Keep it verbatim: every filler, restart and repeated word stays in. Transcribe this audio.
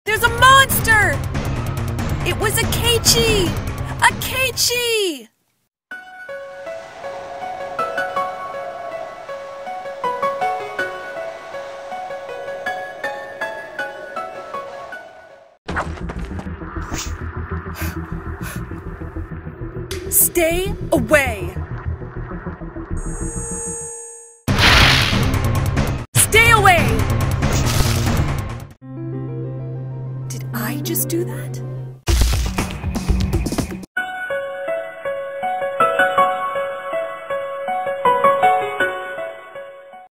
There's a monster! It was a Keiichi! A Keiichi! Stay away! Stay away! Did I just do that?